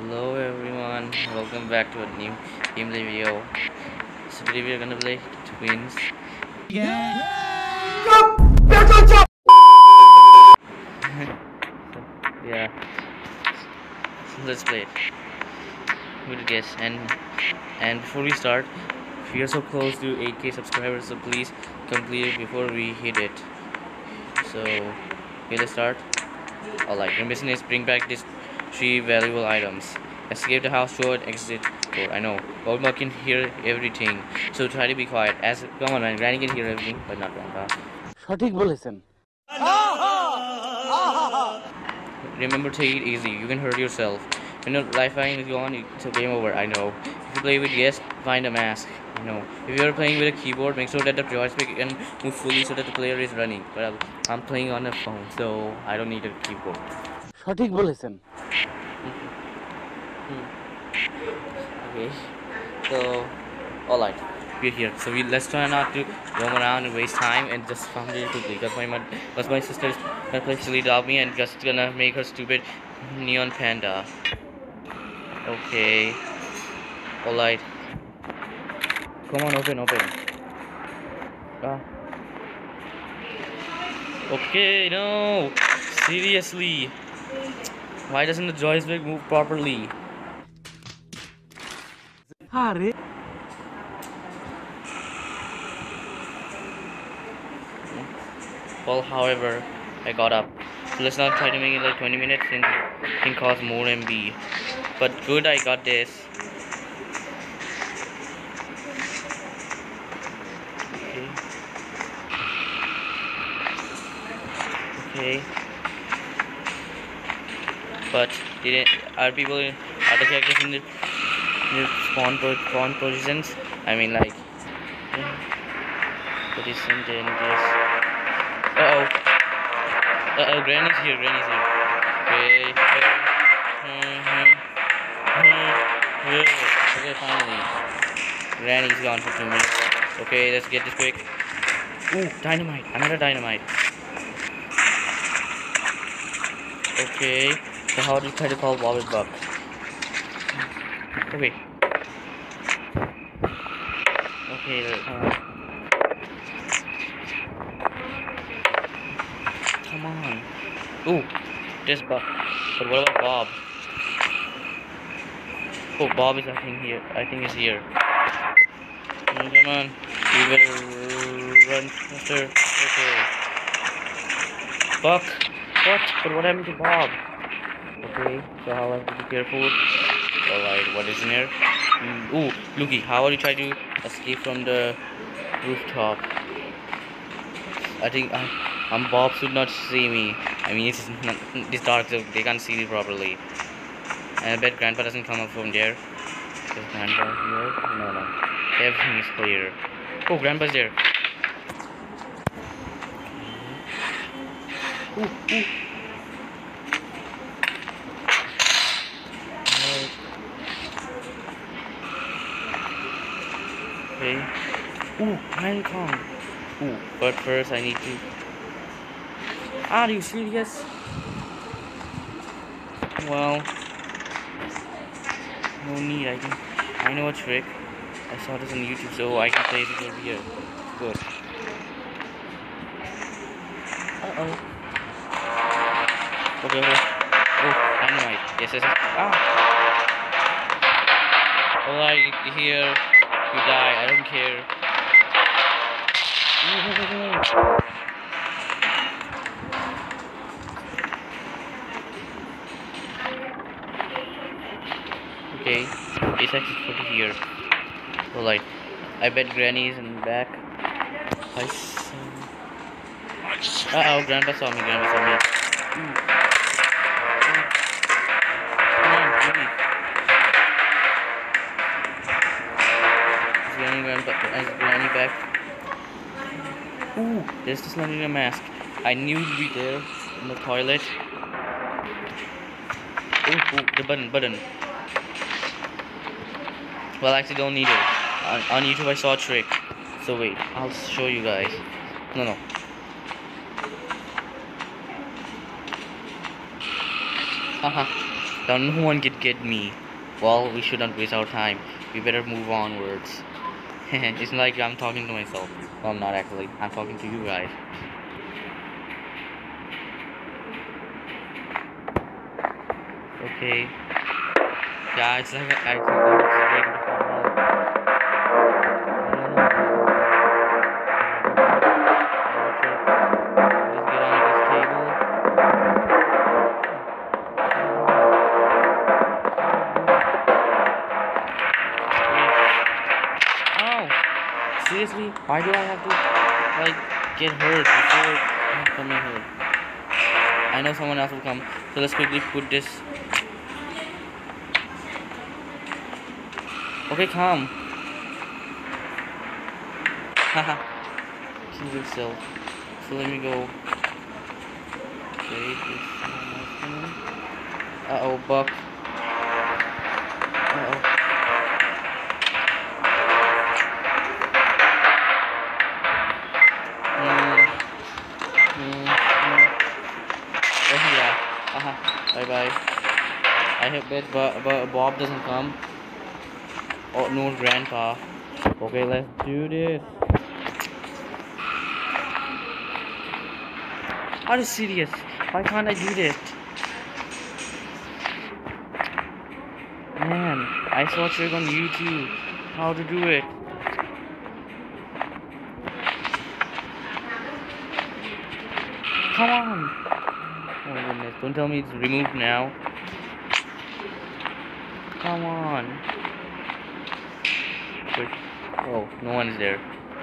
Hello everyone, welcome back to a new gameplay video. So today we are gonna play Twins. Yeah, so let's play it. Good guess. And before we start, we are so close to 8K subscribers, so please complete it before we hit it. So okay, let's start. Alright, your mission is bring back these 3 valuable items. Escape the house toward exit door. I know. Grandma can hear everything, so try to be quiet. Come on, man. Granny can hear everything, but not Grandpa. সঠিক বলেছেন। Remember, take it easy. You can hurt yourself. When your lifeline is gone, it's a game over. I know. If you play with guests, find a mask. I know. If you are playing with a keyboard, make sure that the joystick can move fully so that the player is running. But I'm playing on a phone, so I don't need a keyboard. সঠিক বলেছেন। Okay, so alright, we're here. So let's try not to roam around and waste time and just found it quickly. Because my sister's gonna play silly dog me and just gonna make her stupid neon panda. Okay, alright. Come on, open. Ah. Okay, no, seriously. Why doesn't the joystick move properly? আরে Well, however, I got up. So let's not try to make it like 20 minutes since it can cause more MB. But good, I got this. Okay. But are the characters in the spawn positions? I mean, like, position changes. Granny's here. Okay. Okay, finally. Granny's gone for 2 minutes. Okay, let's get this quick. Ooh, dynamite. Another dynamite. Okay, so how do you try to call Bobby Buck? Okay. Okay, come on. Ooh, this Buck. But what about Bob? Oh, Bob is I think he's here. Come on. You better run faster. Okay. Buck. What? But what happened to Bob? Okay, so how I have to be careful. Alright, what is in here? Ooh, Luki, how are you trying to escape from the rooftop? I think Bob should not see me. I mean, it's dark, so they can't see me properly. And I bet Grandpa doesn't come up from there. Is Grandpa here? No. Everything is clear. Oh, Grandpa's there. Ooh. Okay. Ooh, Hong Kong. Ooh, but first I need to. Are you serious? Well, no need. I know a trick. I saw this on YouTube, so I can play it over here. Good. Okay. Oh, dynamite. Yes. Ah. Alright, here. You die. I don't care. Okay, it's actually put here. Alright, I bet Granny's in the back. Uh-oh, Grandpa saw me. Come on, Granny. Is Granny back? Ooh, there's the Slender mask. I knew you'd be there in the toilet. Ooh, the button. Well, I actually don't need it. On YouTube I saw a trick. So wait, I'll show you guys. No. Haha. Now no one can get me. Well, we shouldn't waste our time. We better move onwards. It's like I'm talking to myself. Well, I'm not actually. I'm talking to you guys. Okay. Yeah, it's like I think it's waiting for help. I don't know. Let's get on this table. Oh, seriously? Why do I have to like get hurt before I'm coming here? I know someone else will come, so let's quickly put this. Okay, come. Haha. Keep it still. So let me go. Okay, this is my phone. Uh-oh, Buck. Uh-oh. Oh yeah. Bye bye. I hope that Bob doesn't come. Oh no, Grandpa. Okay, let's do this. Are you serious? Why can't I do this? Man, I saw a trick on YouTube. How to do it. Come on. Oh my goodness. Don't tell me it's removed now. Come on. Wait. Oh, no one's there.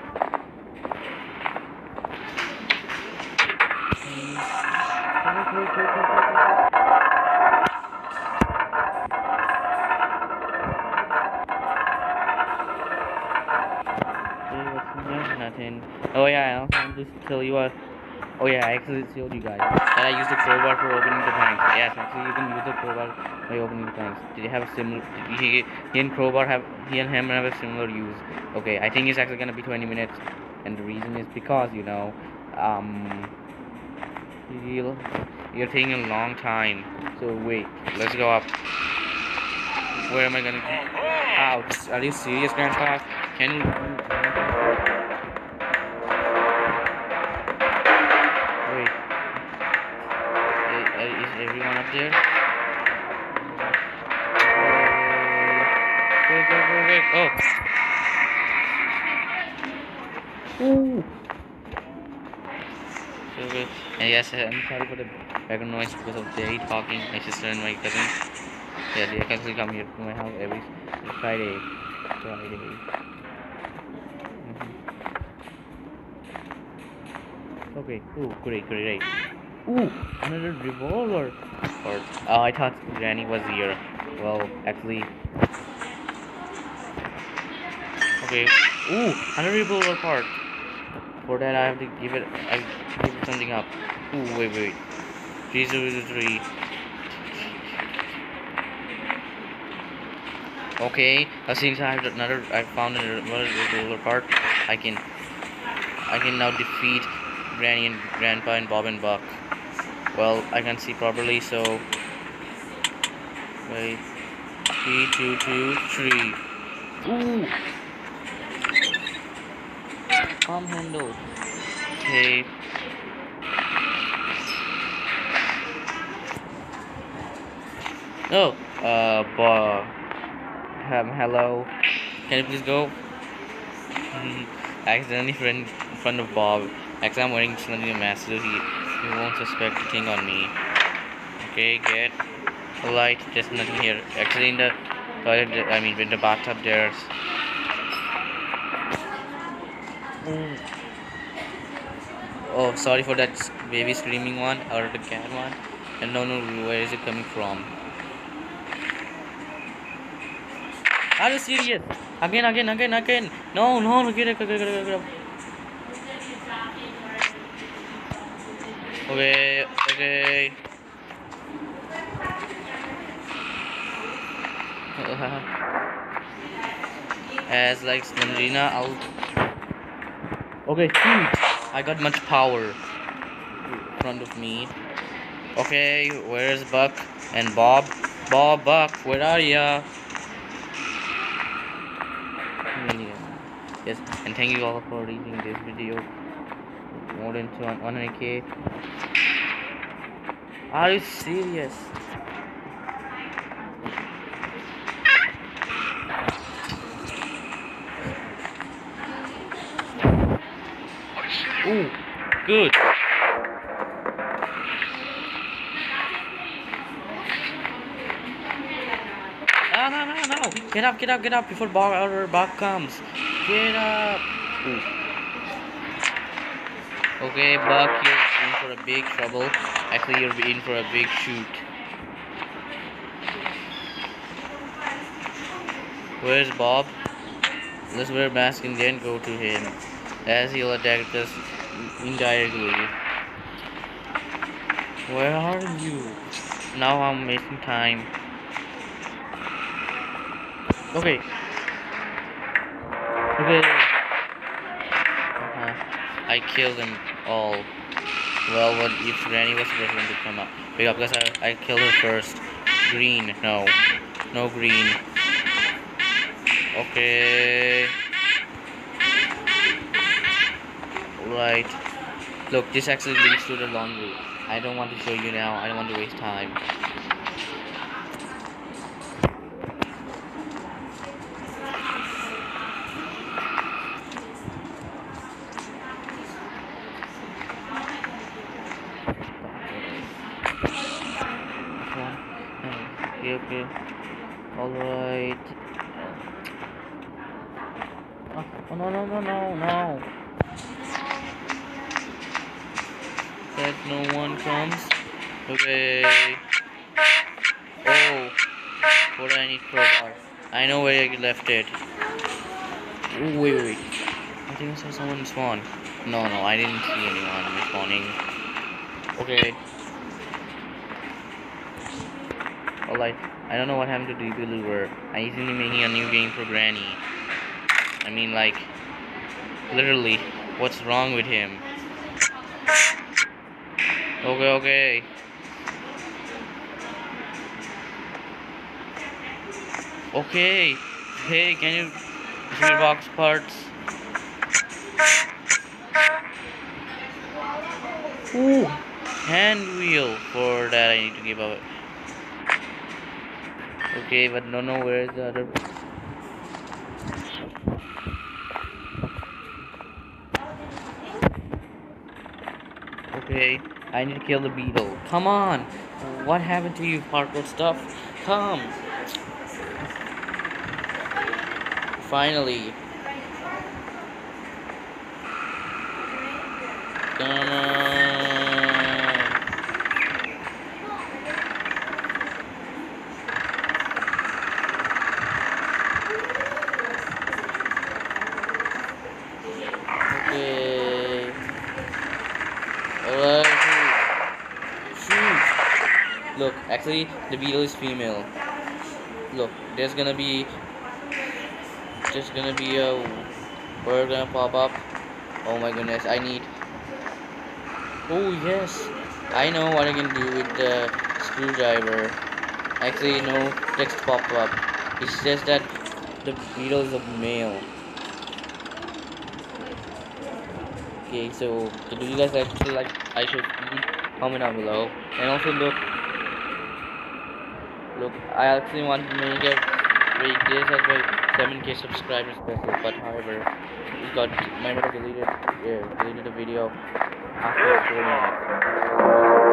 Nothing. Oh yeah, I'll just tell you what. Oh yeah, I actually told you guys that I used the crowbar for opening the planks. Yes, actually you can use the crowbar by opening the planks. Did he have a similar? Did he and crowbar have? He and hammer have a similar use? Okay, I think it's actually gonna be 20 minutes, and the reason is because you're taking a long time. So wait, let's go up. Where am I gonna go? Ouch! Are you serious, Grandpa? Can you? Wait, is everyone up there? Quick! Oh! Ooh! So good. And yes, I'm sorry for the background noise because of Jerry talking, my sister and my cousin. Yeah, they actually come here to my house every Friday. Okay. Ooh, great. Ooh, another revolver. Or oh, I thought Granny was here. Well, actually. Okay. Ooh, another revolver part. For that, I have to give it. I give it something up. Ooh, wait. 303. Okay, since I found another revolver part, I can now defeat Granny and Grandpa and Bob and Buck. Well, I can see properly, so wait. 3, 2, 2, 3. Ooh, palm handle. Okay. Oh, Bob. Hello. Can you please go? Accidentally in front of Bob. Actually, I'm wearing slightly a mask, so he won't suspect a thing on me. Okay, get a light. There's nothing here. Actually, in the toilet, in the bathtub, there's. Oh, sorry for that baby screaming one or the cat one. And no, where is it coming from? Are you serious? Again. No, get up. Okay. As like Slenderina, I'll. Okay, shoot! I got much power in front of me. Okay, where's Buck and Bob? Bob Buck, where are ya? Yes, and thank you all for reading this video. More than 100k. Are you serious? Ooh, good. No. Get up before our Buck comes. Get up. Ooh. Okay, Buck, you're in for a big trouble. Actually, you're in for a big shoot. Where's Bob? Let's wear mask and then go to him, as he'll attack us indirectly. Where are you? Now I'm wasting time. Okay. I killed them all. Well, what if Granny was the first one to come up? Because I killed her first. Green, no. No green. Okay. Right. Look, this actually leads to the laundry. I don't want to show you now. I don't want to waste time. Okay. Alright. Oh, no. That no one comes. Okay. Oh. What do I need crowbar? I know where I left it. Ooh, wait. I think I saw someone spawn. No, I didn't see anyone spawning. Okay. Alright. I don't know what happened to DB Lure. I think making a new game for Granny. I mean, like, literally, what's wrong with him? Okay. Okay. Hey, can you box parts? Ooh, hand wheel. For that, I need to give up. Okay, but no, where's the other? Okay, I need to kill the beetle. Come on. What happened to you, parkour stuff? Come. Finally. Come on. Okay. Alright. Shoot. Look, actually, the beetle is female. Look, there's gonna be a bird gonna pop up. Oh my goodness, I need. Oh yes, I know what I can do with the screwdriver. Actually, no text pop up. It says that the beetle is a male. Okay, so do you guys actually like I should eat? Comment down below. And also look, I actually want to make a this as a 7k subscribers special, but however, we got my brother deleted the video after 4 minutes.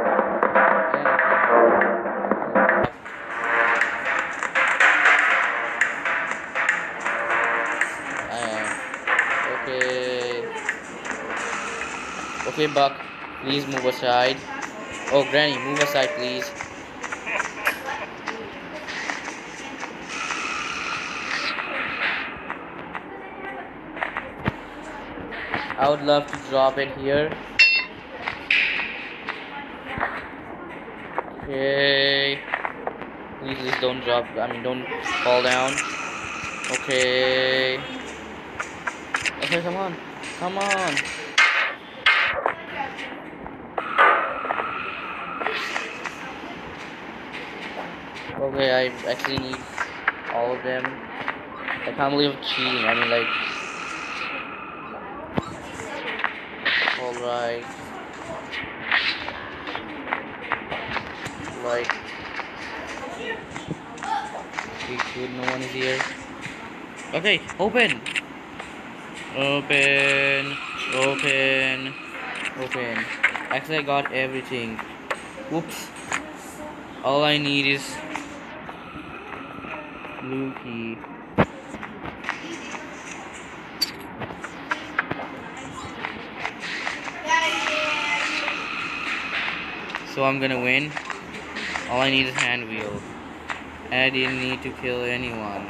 Okay, Buck, please move aside. Oh, Granny, move aside, please. I would love to drop it here. Okay. Please don't drop. Don't fall down. Okay. Okay, come on. Okay, I actually need all of them. I can't believe cheating. I mean, like, alright. Like, we should, no one is here. Okay, open! Open. Open. Open. Actually, I got everything. Whoops. All I need is blue key. So I'm gonna win. All I need is hand wheel. And I didn't need to kill anyone.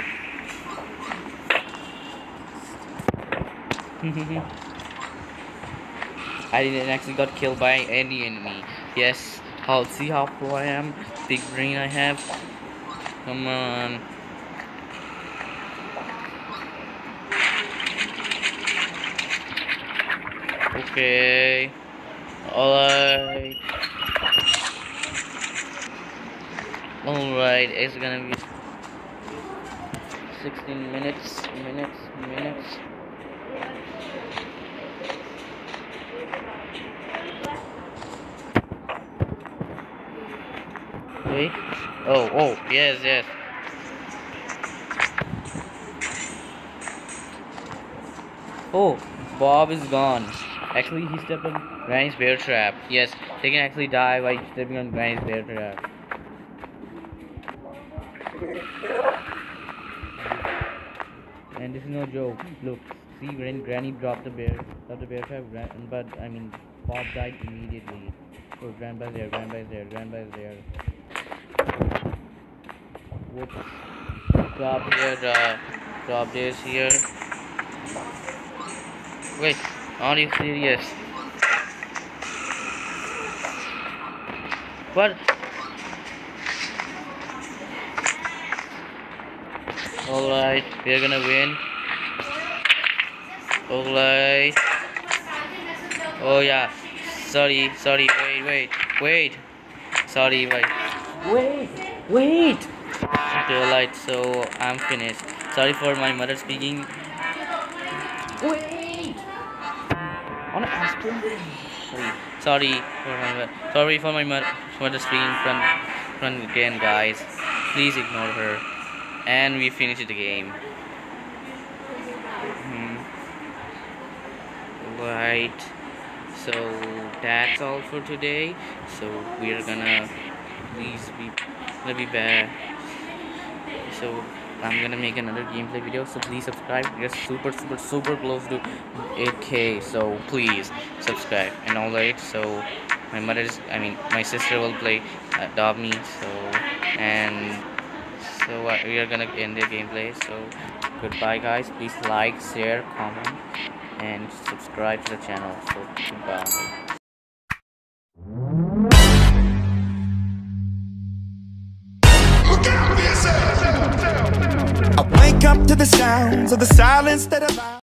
I didn't actually got killed by any enemy. Yes, see how pro I am? Big brain I have. Come on. Okay. Alright. Alright, it's gonna be 16 minutes. Wait. Oh, yes. Oh, Bob is gone. Actually, he stepped on Granny's bear trap. Yes, they can actually die by stepping on Granny's bear trap. And this is no joke. Look, see when Granny dropped the bear trap, but I mean, Bob died immediately. Oh, Grandpa's there. Whoops. Drop this here. Wait, are you serious? What? Alright, we're gonna win. Alright. Oh yeah. Sorry, wait. Sorry, wait. Okay, alright, so I'm finished. Sorry for my mother speaking. Wait. I wanna ask you. Sorry for my mother speaking front again, guys. Please ignore her. And we finished the game. Right. So that's all for today. So we're gonna be back. So I'm gonna make another gameplay video. So please subscribe. We're super close to 8K. So please subscribe. And alright. So my sister will play adopt me. So we are gonna end the gameplay. So goodbye, guys. Please like, share, comment, and subscribe to the channel. So goodbye. I wake up to the sounds of the silence that allows